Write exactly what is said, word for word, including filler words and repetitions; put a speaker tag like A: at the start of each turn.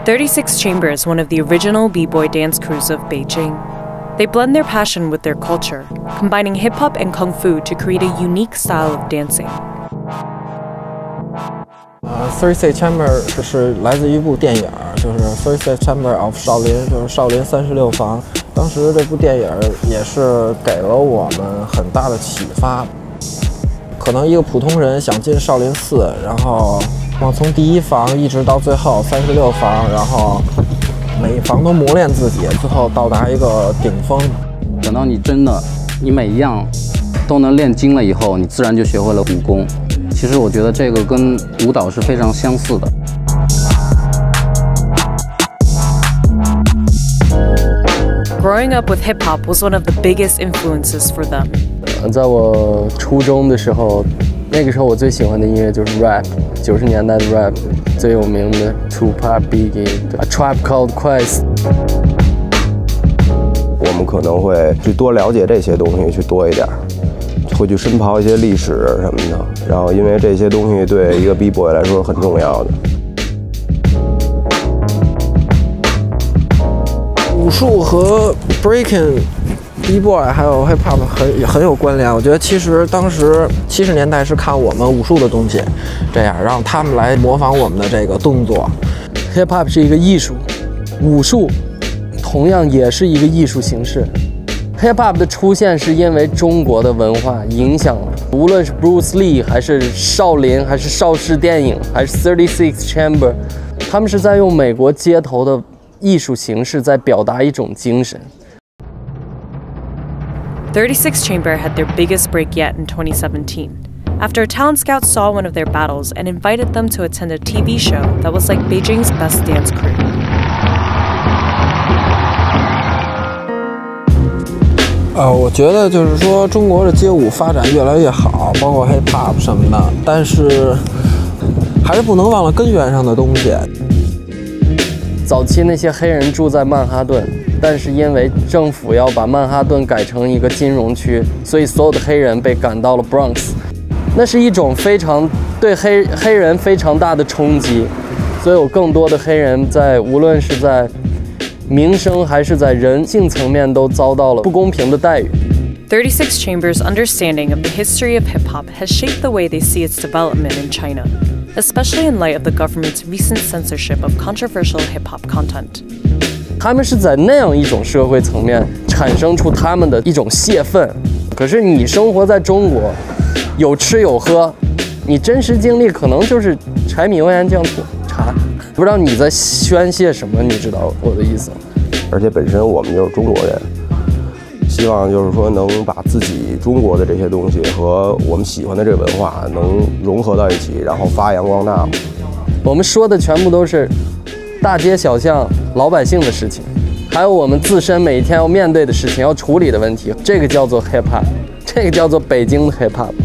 A: thirty-six Chamber is one of the original b-boy dance crews of Beijing. They blend their passion with their culture, combining hip-hop and kung fu to create a unique style of dancing.
B: 呃 ，thirty-six Chamber 是来自一部电影，就是 thirty-six Chamber of Shaolin， 就是少林三十六房。当时这部电影也是给了我们很大的启发。可能一个普通人想进少林寺，然后从第一房一直到最后三十六房，然后每一房都磨练自己，最后到达一个顶峰。
C: 等到你真的，你每一样都能练精了以后，你自然就学会了武功。其实我觉得这个跟舞蹈是非常相似的。
A: Growing up with hip-hop was one of the biggest influences for them.
D: 在我初中的时候，那个时候我最喜欢的音乐就是 rap， 九十年代的 rap， 最有名的 Tupac、Biggie、A Tribe Called Quest。
E: 我们可能会去多了解这些东西，去多一点，会去深刨一些历史什么的。然后，因为这些东西对一个 B-boy 来说很重要的。
B: 武术和 breaking、b-boy 还有 hip hop 很很有关联。我觉得其实当时七十年代是看我们武术的东西，这样让他们来模仿我们的这个动作。
D: hip hop 是一个艺术，武术同样也是一个艺术形式。hip hop 的出现是因为中国的文化影响了，无论是 Bruce Lee 还是少林，还是邵氏电影，还是 thirty-six Chamber， 他们是在用美国街头的艺术形式在表达一种精神。
A: thirty-six Chamber had their biggest break yet in twenty seventeen, after a talent scout saw one of their battles and invited them to attend a T V show that was like Beijing's best dance crew.
B: 呃，我觉得就是说中国的街舞发展越来越好，包括 hip hop 什么的，但是还是不能忘了根源上的东西。
D: 早期那些黑人住在曼哈顿，但是因为政府要把曼哈顿改成一个金融区，所以所有的黑人被赶到了 Bronx。那是一种非常对黑黑人非常大的冲击，所以有更多的黑人在无论是在民生还是在人性层面都遭到了不公平的待遇。
A: thirty-six Chamber's understanding of the history of hip-hop has shaped the way they see its development in China, especially in light of the government's recent censorship of controversial hip-hop content.
D: 他们是在那样一种社会层面产生出他们的一种泄愤。可是你生活在中国，有吃有喝，你真实经历可能就是柴米油盐酱醋茶。不知道你在宣泄什么，你知道我的意思吗？
E: 而且本身我们就是中国人，希望就是说能把自己中国的这些东西和我们喜欢的这个文化能融合到一起，然后发扬光大。
D: 我们说的全部都是大街小巷老百姓的事情，还有我们自身每一天要面对的事情，要处理的问题。这个叫做 hip hop， 这个叫做北京的 hip hop。